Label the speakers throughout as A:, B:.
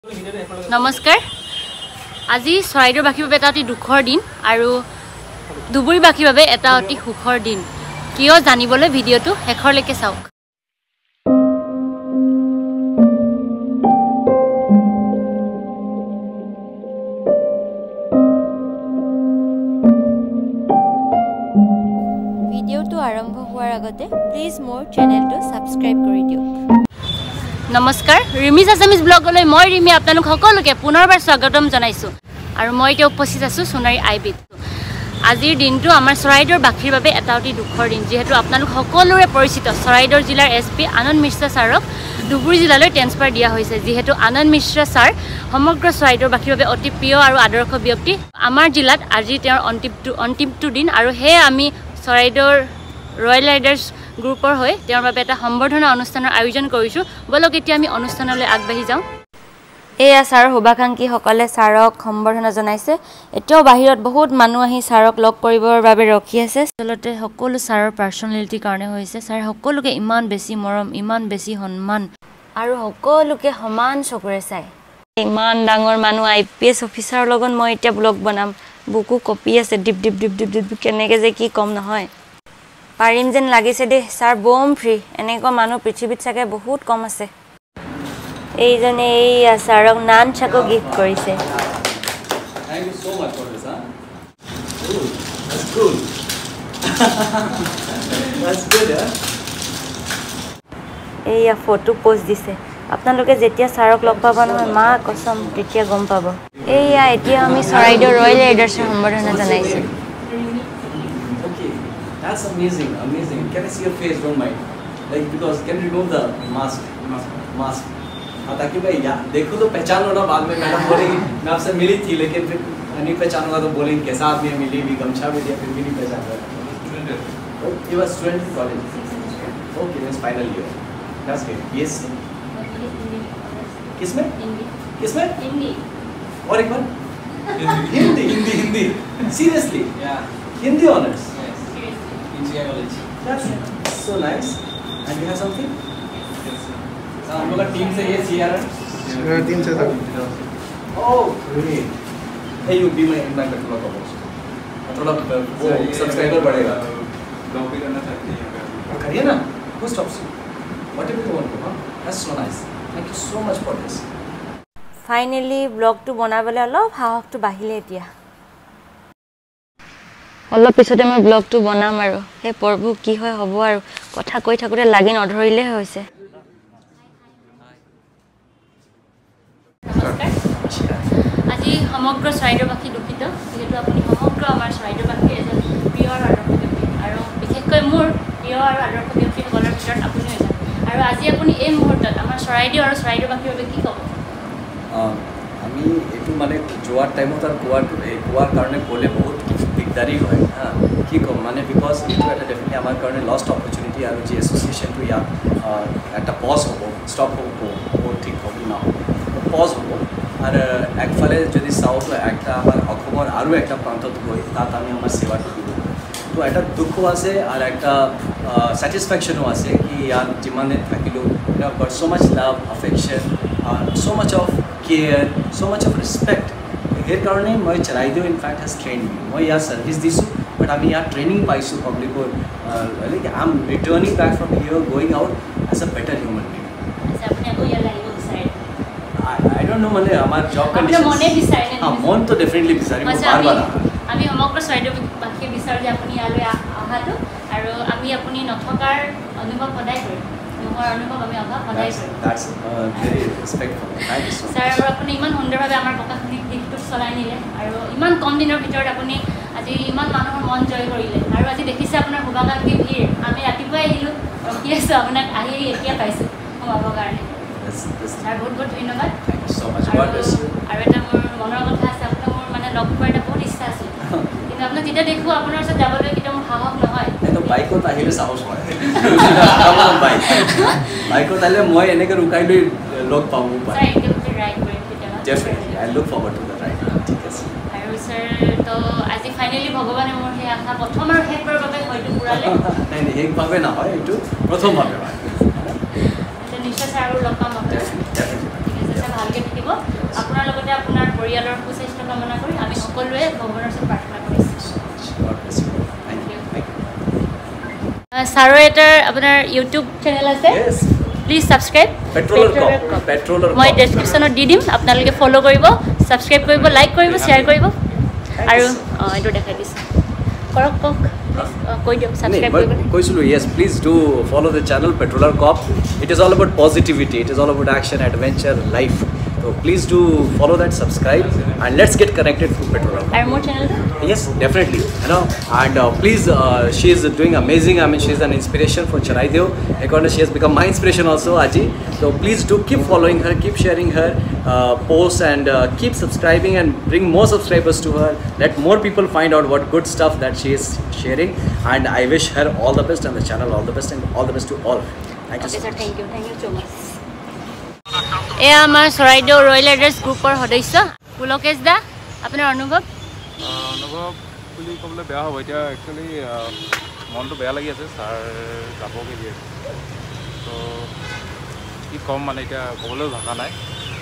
A: नमस्कार আজি চৰাইদেউবাসীৰ বাবে এটা অতি দুখৰ দিন আৰু দুবুৰীবাসীৰ বাবে এটা অতি সুখৰ দিন কিয় জানিবলৈ ভিডিঅটো শেষৰলৈকে চাওক ভিডিঅটো আৰম্ভ হোৱাৰ আগতে প্লিজ মোৰ চেনেলটো সাবস্ক্ৰাইব কৰি দিয়ক नमस्कार रिमिज आसामिज ब्लगলৈ মই ৰিমি আপোনালোক সকলোকে পুনৰবাৰ স্বাগতম জনাইছো আৰু মই এতিয়া উপস্থিত আছো সোণাৰী আইবিত আজিৰ দিনটো আমাৰ চৰাইদেউৰ বাখীৰ বাবে এটা অতি দুখৰ দিন যেহেতু আপোনালোক সকলোৰে পৰিচিত চৰাইদেউৰ জিলাৰ এছপি আনন্দ মিশ্ৰ ছাৰক ধুবুৰী জিলালৈ ট্ৰান্সফাৰ দিয়া হৈছে যেহেতু আনন্দ মিশ্ৰ ছাৰ সমগ্ৰ চৰাইদেউৰ বাখীৰ বাবে অতি প্ৰিয় আৰু আদৰ্শ ব্যক্তি আমাৰ জিলাত আজি তেওঁৰ অন্তিমটো দিন আৰু হে আমি চৰাইদেউৰ ৰয়েল ৰাইডাৰ্ছ গ্ৰুপৰ হৈ তেওঁৰ বাবে এটা সম্বৰ্ধনা অনুষ্ঠানৰ আয়োজন কৰিছো বলক এতিয়া আমি অনুষ্ঠানলৈ আগবাঢ়ি যাওঁ এয়া ছাৰ শুভাকাংক্ষী সকলে ছাৰক সম্বৰ্ধনা জনাইছে এতিয়াও বাহিৰত বহুত মানুহ আহি ছাৰক লগ কৰিবৰ বাবে ৰখি আছে চলতে সকলো ছাৰৰ পাৰ্সোনালিটিৰ কাৰণে হৈছে ছাৰ সকলোকে ইমান বেছি মৰম ইমান বেছি সন্মান আৰু সকলোকে সমান চকুৰে চাই ইমান ডাঙৰ মানুহ আইপিএছ অফিচাৰৰ লগত মই এতিয়া ব্লগ বনাম বুকু কপি আছে ডিপ ডিপ ডিপ ডিপ ডিপ কেনেকৈ যে কি কম নহয় পাৰিম যেন লাগিছে দে ছাৰ বম ফ্ৰী এনেকুৱা মানুহ পৃথিৱীত চাগে বহুত কম আছে এইজনে এই ছাৰক নান চাকো গিফ্ট কৰিছে
B: Thank you so much for this, huh? Cool. That's cool. That's good, yeah?
A: এইয়া ফটো পোষ্ট দিছে আপোনালোকে যেতিয়া ছাৰক লগ পাব নহয় মা কসম তেতিয়া গম পাব এইয়া এতিয়া আমি চৰাইদেউ ৰয়েল ৰাইডাৰ্ছৰ সম্বৰ্ধনা জনাইছো
B: That's amazing, amazing. Can I see your face? Don't mind. Like because can you remove the mask? Mask. हाँ ताकि भाई या देखो तो पहचान लो ना बाद में मैडम बोलेगी मैं आपसे मिली थी लेकिन फिर नहीं पहचानूंगा तो बोलेंगे कैसा आदमी है मिली भी गमछा भी दिया फिर भी नहीं पहचान रहा ये was student in college. Okay, that's final year. That's great. Yes. किसमें? किसमें?
A: हिंदी.
B: और एक बार? Hindi. Seriously?
C: Yeah.
B: Hindi honors.
C: India College.
B: That's so nice. And you have something?
C: Yes. Sir हम लोग का टीम से ये CRN.
D: टीम से था.
B: Oh, great. Hey, you be my petrol co-host. थोड़ा वो सब्सक्राइबर बढ़ेगा.
C: ब्लॉग भी करना चाहते हैं अगर.
B: करिए ना. Who stops you? Whatever you want to, huh? That's so nice. Thank you so much for this.
A: Finally ব্লগটো বনাবলৈ অলপ সাহসটো বাঢ়িলে এতিয়া অলপ পিছতে মই ব্লগটো বনাম আৰু সেই পৰ্ব কি হয় হ'ব আৰু কথা কৈ থাকোতে লাগি নধৰিলে হৈছে আজি সমগ্ৰ চৰাইদেউবাসী দুখিত যেহেতু আপুনি সমগ্ৰ আমাৰ চৰাইদেউবাসী এজন প্ৰিয় আৰু আদৰ্শ ব্যক্তি আৰু বিশেষকৈ মোৰ প্ৰিয় আৰু আদৰ্শ ব্যক্তিসকলৰ ভিতৰত আপুনি এজন আৰু আজি আপুনি এই মুহূৰ্তত আমাৰ চৰাইদেউ আৰু চৰাইদেউবাসীৰ বাবে কি ক'ব
B: আমি এইটো মানে যোৱাৰ টাইমত আৰু কোৱাৰ কাৰণে ক'লে বহুত দিগদাৰী হয় হা কি ক'ম মানে বিকজ এইটো এটা ডেফিনেটলি আমাৰ কাৰণে লষ্ট অপৰচুনিটি আৰু যি এছ'চিয়েশ্যনটো ইয়াত এটা পজ হ'ব ষ্টপ হ'ব ঠিক হ'ব নহ'ব পজ হ'ব আৰু একফালে যদি চাওঁ তো একটা আমাৰ অসমৰ আৰু একটা প্ৰান্তত গৈ তাত আমি আমাৰ সেৱাটো দিব তো এটা দুখো আছে আৰু একটা ছেটিছফেকশ্যনো আছে কি ইয়াত যিমানে থাকিলেও but so' much love affection so' much of care so' much of respect সেইকাৰণে মই চৰাইদেউ ইনফেক্ট হেজ ট্ৰেইন মই ইয়াত ছাৰ্ভিচ দিছোঁ বাট আমি ইয়াত ট্ৰেইনিং পাইছোঁ পাব্লিকৰ like I am returning back from here going out as a better human being I don't know মানে আমাৰ জব কণ্ডিশ্যন মনে বিচাৰে হ্যাঁ মন তো ডেফিনেটলি বিচাৰিম বাৰবাৰ
A: আমি সমগ্ৰ চৰাইদেউবাসীয়ে বিচাৰোঁ যে আপুনি ইয়ালৈ অহাটো আৰু আমি আপুনি নথকাৰ অনুভৱ সদায় কৰিম নোহোৱাৰ অনুভৱ আমি অভাৱ সদায় কৰিম
B: That's very respectful. Thank you so much.
A: Sir আৰু আপুনি ইমান সুন্দৰভাৱে আমাৰ প্ৰশাসনিক দিশটো চলাই নিলে আৰু ইমান কম দিনৰ ভিতৰত আপুনি আজি ইমান মানুহৰ মন জয় কৰিলে আৰু আজি দেখিছে আপোনাৰ শুভাকাংক্ষী ভিৰ আমি ৰাতিপুৱাই আহিলোঁ ৰখি আছোঁ আপোনাক আহি এতিয়া পাইছোঁ সোমাবৰ কাৰণে ছাৰ বহুত বহুত ধন্যবাদ
B: Thank you so much. God bless you.
A: আৰু এটা মোৰ মনৰ কথা আছে আপোনাক মোৰ মানে লগ পোৱাৰ এটা বহুত ইচ্ছা আছিল কিন্তু আপোনাক যেতিয়া দেখোঁ আপোনাৰ ওচৰত যাবলৈ কেতিয়াও মোৰ সাহস নহয়
B: এইটো বাইকত আহিলে সাহস হয় বাইকত আহিলে মই এনেকৈ ৰুকাই লৈ লগ পাব
A: ছাৰ এতিয়া ৰাইড কৰিম কেতিয়াবা
B: definitely I look forward to the ride ঠিক আছে
A: আৰু ছাৰ তো আজি ফাইনেলি ভগৱানে মোৰ সেই আশা প্ৰথম আৰু শেষবাৰৰ বাবে হয়তো পূৰালে
B: নাই শেষভাৱে নহয় এইটো প্ৰথমভাৱে হয়
A: নিশ্চয় ছাৰ আৰু লগ পাম আপোনাক ঠিক আছে ছাৰ ভালকৈ থাকিব আপোনাৰ লগতে আপোনাৰ পৰিয়ালৰ সুস্বাস্থ্য কামনা কৰি আমি সকলোৱে ভগৱানৰ ওচৰত প্ৰাৰ্থনা কৰিছোঁ ছাৰৰ এটাৰ আপোনাৰ ইউটিউব চেনেল আছে প্লিজ ছাবস্ক্ৰাইব
B: পেট্ৰলৰ
A: মই ডেছক্ৰিপশ্যনত দি দিম আপোনালোকে ফ'ল' কৰিব ছাবস্ক্ৰাইব কৰিব লাইক কৰিব শ্বেয়াৰ কৰিব আৰু এইটো দেখাই দিছোঁ কৰক কওক কৈ দিয়ক ছাবস্ক্ৰাইব কৰিব
B: কৈছিলোঁ yes please do follow the channel Petroller Cop. It is all about positivity, it is all about action, adventure, life. So please do follow that, subscribe, and let's get connected through Petroller Cop.
A: আৰু মোৰ চেনেলটো
B: Yes, definitely. And please, she is doing amazing. I mean, she is an inspiration for Charaideo. According, she has become my inspiration also, Aji. So please do keep following her, keep sharing her posts, and keep subscribing and bring more subscribers to her. Let more people find out what good stuff that she is sharing. And I wish her all the best and the channel all the best and all the best to all. Thank you so much.
A: Thank you so much. এয়া আমাৰ Charaideo royal address গ্ৰুপৰ সদস্য পুলকেশ দা আপোনাৰ অনুভৱ
D: বুলি ক'বলৈ বেয়া হ'ব এতিয়া একচুৱেলি মনটো বেয়া লাগি আছে ছাৰ যাবগৈ দিয়ে তো কি ক'ম মানে এতিয়া ক'বলৈও ভাষা নাই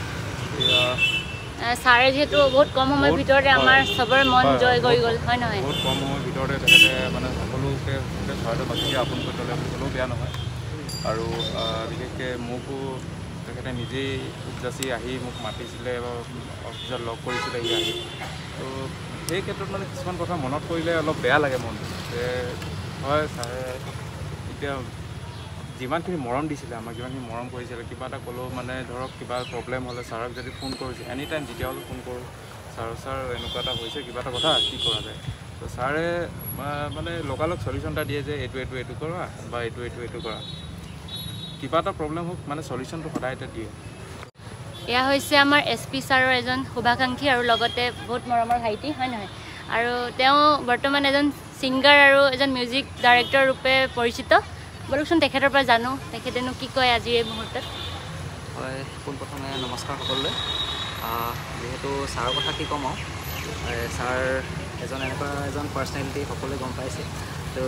A: ছাৰে যিহেতু বহুত কম সময়ৰ ভিতৰতে আমাৰ চবৰে মন জয় কৰি গ'ল হয় নহয়
D: বহুত কম সময়ৰ ভিতৰতে তেখেতে মানে সকলোকে চৰাইদেউ বাসীকে আপোন কৰি ল'লে বুলি ক'লেও বেয়া নহয় আৰু বিশেষকৈ মোকো তেখেতে নিজেই উপজাচি আহি মোক মাতিছিলে বা অফিচত লগ কৰিছিলে আহি তো সেই ক্ষেত্ৰত মানে কিছুমান কথা মনত পৰিলে অলপ বেয়া লাগে মনটো যে হয় ছাৰে এতিয়া যিমানখিনি মৰম দিছিলে আমাক যিমানখিনি মৰম কৰিছিলে কিবা এটা ক'লেও মানে ধৰক কিবা প্ৰব্লেম হ'লে ছাৰক যদি ফোন কৰিছোঁ এনি টাইম যেতিয়া হ'লেও ফোন কৰোঁ ছাৰ এনেকুৱা এটা হৈছে কিবা এটা কথা কি কৰা যায় তো ছাৰে মানে লগালগ চলিউশ্যন এটা দিয়ে যে এইটো কৰা বা এইটো কৰা কিবা এটা প্ৰব্লেম হোক মানে চলিউশ্যনটো সদায় এটা দিয়ে
A: এয়া হৈছে আমাৰ SP ছাৰৰ এজন শুভাকাংক্ষী আৰু লগতে বহুত মৰমৰ ভাইটি হয় নহয় আৰু তেওঁ বৰ্তমান এজন ছিংগাৰ আৰু এজন মিউজিক ডাইৰেক্টৰ ৰূপে পৰিচিত বলকচোন তেখেতৰ পৰা জানো তেখেতেনো কি কয় আজিৰ এই মুহূৰ্তত
E: হয় পোনপ্ৰথমে নমস্কাৰ সকলোলৈ যিহেতু ছাৰৰ কথা কি ক'ম আৰু ছাৰ এনেকুৱা এজন পাৰ্চনেলিটি সকলোৱে গম পাইছে তো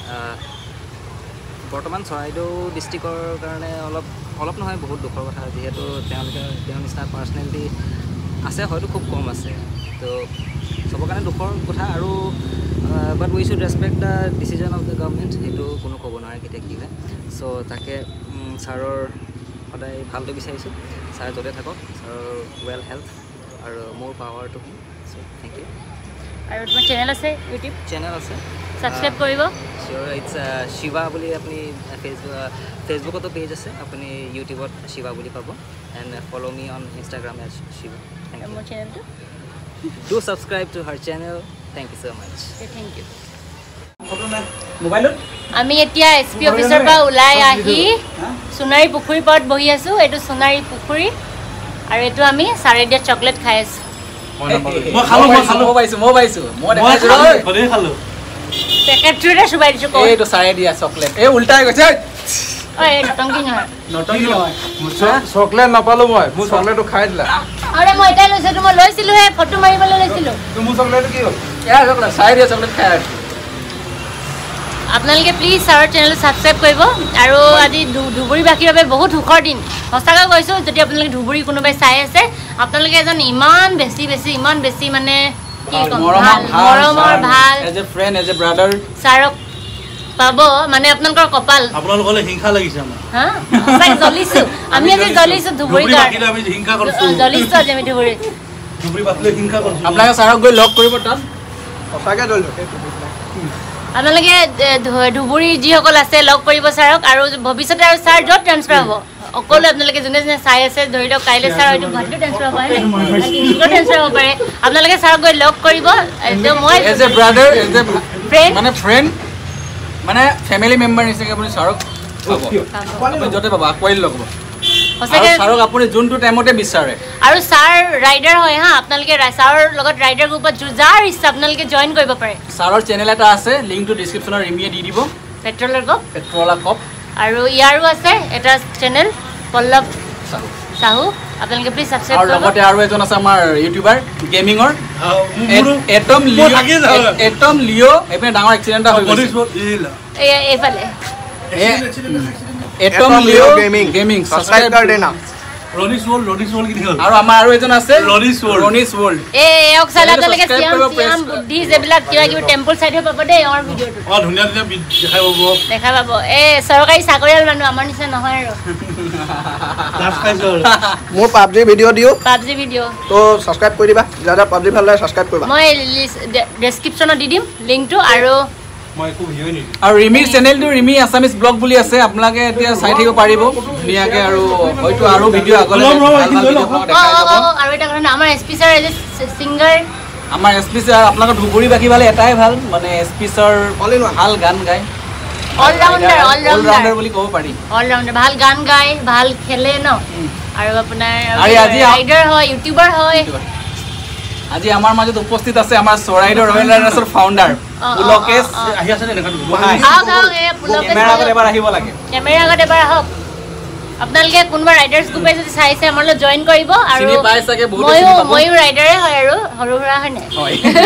E: বৰ্তমান চৰাইদেউ ডিষ্ট্ৰিক্টৰ কাৰণে অলপ নহয় বহুত দুখৰ কথা যিহেতু তেওঁৰ নিচিনা পাৰ্চনেলিটি আছে হয়তো খুব কম আছে তো চবৰ কাৰণে দুখৰ কথা আৰু but we should respect the decision of the government সেইটো কোনো ক'ব নোৱাৰে কেতিয়া কি হয় চ' তাকে ছাৰৰ সদায় ভালটো বিচাৰিছোঁ ছাৰ য'তে থাকক ছাৰৰ ৱেল হেল্থ আৰু মোৰ পাৱাৰটো চ' থেংক ইউ
A: আৰু তোমাৰ চেনেল আছে ইউটিউব
E: চেনেল আছে
A: ছাবস্ক্ৰাইব কৰিব
E: চিয়'ৰ ইটছ শিৱা বুলি আপুনি ফেচবুকতো পেজ আছে আপুনি ইউটিউবত শিৱা বুলি পাব and follow' me on Instagram as Shiva
A: মোৰ চেনেলটো
E: do subscribe to her channel thank you so' much
A: thank you
C: মোবাইলত
A: আমি এতিয়া SP অফিচৰ পৰা ওলাই আহি সোণাৰী পুখুৰী পাৰত বহি আছোঁ এইটো সোণাৰী পুখুৰী আৰু এইটো আমি ছাৰে দিয়া চকলেট খাই আছোঁ পেকেটটোতে চুবাই দিছোঁ
C: এইটো ছাৰে দিয়া চকলেট এই উল্টাই গৈছে
A: নটংকি নহয়
D: চকলেট নাপালোঁ মই মোৰ চকলেটটো খাই দিলা
A: আৰে মই এটাই লৈছোঁ মই লৈছিলোঁহে ফটো মাৰিবলৈ লৈছিলোঁ
D: মোৰ চকলেটটো কি হ'ল
C: ছাৰে দিয়া চকলেট খাই আছোঁ
A: আপোনালোকে প্লিজ ছাৰৰ চেনেলটো ছাবস্ক্ৰাইব কৰিব আৰু আজি ধুবুৰীবাসীৰ বাবে বহুত সুখৰ দিন সঁচাকৈ কৈছোঁ যদি আপোনালোকে ধুবুৰী কোনোবাই চাই আছে আপোনালোকে এজন ইমান বেছি মানে কি ক'ম মৰমৰ ভাল
C: as a friend as a brother
A: ছাৰক পাব মানে আপোনালোকৰ কপাল
F: আপোনালোকলে হিংসা লাগিছে আমাৰ
A: হা সঁচাকৈ জ্বলিছোঁ আমি আজি জ্বলিছোঁ ধুবুৰী
F: বাকীলৈ আমি হিংসা কৰিছোঁ
A: জ্বলিছোঁ আজি আমি ধুবুৰী
F: বাকীলৈ হিংসা কৰিছোঁ
C: আপোনালোকে ছাৰক গৈ লগ কৰিব তাত সঁচাকৈ জ্বলিব
A: আপোনালোকে ধুবুৰী যিসকল আছে লগ কৰিব ছাৰক আৰু ভৱিষ্যতে আৰু ছাৰ য'ত ট্ৰেন্সফাৰ হ'ব সকলো আপোনালোকে যোনে চাই আছে ধৰি লওক কাইলৈ ছাৰ হয়তো গুৱাহাটীতো ট্ৰেন্সফাৰ হ'ব পাৰে ট্ৰেন্সফাৰ হ'ব পাৰে আপোনালোকে ছাৰক গৈ লগ কৰিব মই
C: as a brother as a
A: friend
C: মানে ফ্ৰেণ্ড মানে ফেমিলি মেম্বাৰ নিচিনাকৈ আপুনি ছাৰক আপুনি য'তে পাব আঁকোৱালি ল'ব
A: সঁচাকৈ
C: ছাৰক আপুনি যোনটো টাইমতে বিচাৰে
A: আৰু ছাৰ ৰাইডাৰ হয় হা আপোনালোকে ছাৰৰ লগত ৰাইডাৰ গ্ৰুপত যাৰ ইচ্ছা আপোনালোকে জইন কৰিব পাৰে
C: ছাৰৰ চেনেল এটা আছে লিংকটো ডিছক্ৰিপশ্যনত ৰিমিয়ে দি দিব
A: পেট্ৰলৰ
C: কপ
A: আৰু ইয়াৰো আছে এটা চেনেল পল্লৱ চাহু আপোনালোকে প্লিজ ছাবস্ক্ৰাইব
C: আৰু লগতে আৰু এজন আছে আমাৰ ইউটিউবাৰ গেমিঙৰ এটম লিঅ' এইপিনে ডাঙৰ এক্সিডেণ্ট এটা হৈ গৈছে
A: এইফালে
C: एटम लियो गेमिंग सब्सक्राइब कर देना
F: ৰনিছ ৱৰ্ল্ড কি হ'ল
C: আৰু আমাৰ আৰু এজন আছে
F: ৰনিছ ৱৰ্ল্ড
A: এওক চালাতলৈকে শ্যাম বুদ্ধি যেবিলাক কিবা কিবি টেম্পল চাইড হৈ পাব দেই আমাৰ ভিডিঅ'টো
F: ধুনীয়া
A: দেখা পাব চৰকাৰী চাকৰিয়াল মানুহ আমাৰ নিচিনা নহয় আৰু
G: মোৰ পাবজি ভিডিঅ' দিও
A: পাবজি ভিডিঅ'
G: তো সাবস্ক্ৰাইব কৰি দিবা যারা পাবজি ভাল লাগে সাবস্ক্ৰাইব কৰিবা
A: মই ডেসক্ৰিপচনত দি দিম লিংকটো আৰু
F: মই একো ভিডিঅ' নিদিম
C: আৰু ৰিমিৰ চেনেলটো ৰিমি আছামিজ ব্লগ বুলি আছে আপোনালোকে এতিয়া চাই থাকিব পাৰিব ধুনীয়াকৈ আৰু হয়তো আৰু ভিডিঅ' আগলৈ
A: আৰু এটা কথা আমাৰ SP sir as a singer
C: আমাৰ এছপি ছাৰ আপোনালোকৰ ধুবুৰী বাকী ফালে এটাই ভাল মানে এছপি ছাৰ ভাল গান গায় অলৰাউণ্ডাৰ বুলি ক'ব পাৰি
A: অলৰাউণ্ডাৰ ভাল গান গায় ভাল খেলে ন আৰু আপোনাৰ
C: আজি
A: ৰাইডাৰ হয় ইউটিউবাৰ হয়
C: আজি আমাৰ মাজত উপস্থিত আছে আমাৰ চৰাইদেউ ৰয়েল ৰাইডাৰ্ছৰ ফাউণ্ডাৰ পুলকেশ
F: আহি আছে নে
C: কেমেৰা আগত এবাৰ আহিব লাগে
A: কেমেৰা আগত এবাৰ আহক আপোনালোকে কোনোবা ৰাইডাৰ্ছ গ্ৰুপে যদি চাইছে আমাৰ লগত জইন কৰিব আৰু ময়ো ৰাইডাৰে হয় আৰু সৰু সুৰা হয় নাই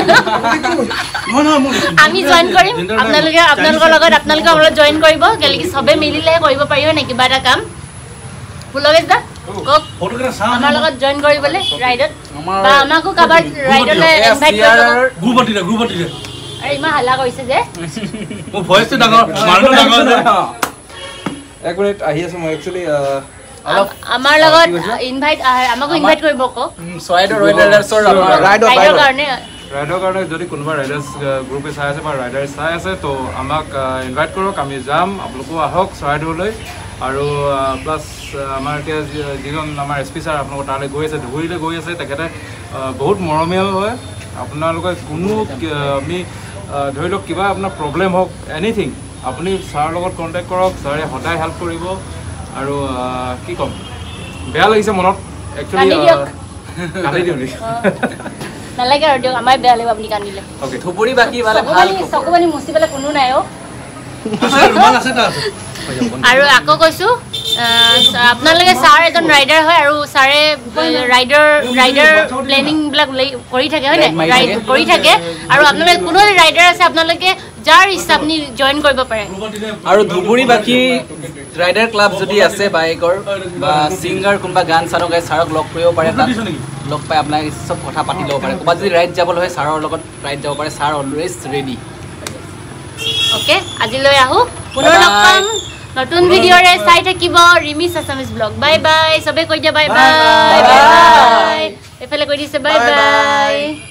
A: আমি জইন কৰিম আপোনালোকৰ লগত আপোনালোকে আমাৰ লগত জইন কৰিব কেলেকি চবে মিলিলেহে কৰিব পাৰিব নে কিবা এটা কাম পুলকেশ দা কওক আমাৰ লগত জইন কৰিবলৈ ৰাইডত বা আমাকো কাবাৰ ৰাইডলৈ ইনভাইট কৰিব
F: গ্ৰুপত
A: আৰে ইমান হাল্লা কৰিছে যে
F: মোৰ ভয়েসটো ডাঙৰ মানুহটো ডাঙৰ যে
D: এক মিনিট আহি আছো মই একচুয়ালি
A: আমাৰ লগত আমাকো ইনভাইট কৰিব কওক
C: চৰাইদেউ ৰয়েল ৰাইডাৰ্ছৰ
A: ৰাইডৰ কাৰণে
D: ৰাইডৰ কাৰণে যদি কোনোবা ৰাইডাৰ্ছ গ্ৰুপে চাই আছে বা ৰাইডাৰ্ছ চাই আছে তো আমাক ইনভাইট কৰক আমি যাম আপোনালোকো আহক চৰাইদেউলৈ আৰু প্লাছ আমাৰ এতিয়া যিজন আমাৰ এছ পি ছাৰ আপোনালোকৰ তালৈ গৈ আছে ধুবুৰীলৈ গৈ আছে তেখেতে বহুত মৰমীয়াল হয় আপোনালোকে কোনো আমি ধৰি লওক কিবা আপোনাৰ প্ৰব্লেম হওক এনিথিং আপুনি ছাৰৰ লগত কণ্টেক্ট কৰক ছাৰে সদায় হেল্প কৰিব আৰু কি ক'ম বেয়া লাগিছে মনত একচুৱেলি কান্দি দিওঁ নেকি
A: নালাগে আৰু দিয়ক আমাৰ বেয়া লাগিব আপুনি কান্দিলে
C: অ'কে ধুবুৰী বাকী মানে ভাল
A: চকু পানী মুচিবলৈ কোনো নাই আৰু আকৌ কৈছোঁ আপোনালোকে ছাৰ এজন ৰাইডাৰ হয় আৰু ছাৰে ৰাইডাৰ প্লেনিংবিলাক কৰি থাকে হয় নাই ৰাইড কৰি থাকে আৰু আপোনালোকে কোনো ৰাইডাৰ আছে আপোনালোকে যাৰ ইচ্ছা আপুনি জইন কৰিব পাৰে
C: আৰু ধুবুৰী বাকী ৰাইডাৰ ক্লাব যদি আছে বাইকৰ বা ছিংগাৰ কোনোবা গান চান গাই ছাৰক লগ কৰিব পাৰে লগ পাই আপোনালোকে চব কথা পাতি ল'ব পাৰে ক'ৰবাত যদি ৰাইড যাবলৈ হয় ছাৰৰ লগত ৰাইড যাব পাৰে ছাৰ অলৱেজ ৰেডি
A: অ'কে আজিলৈ আহোঁ পুনৰ লগ পাম নতুন ভিডিঅ'ৰে চাই থাকিব ৰিমিছ আছামিজ ব্লগ বাই বাই চবে কৈ দিয়া বাই বাই এইফালে কৈ দিছে বাই বাই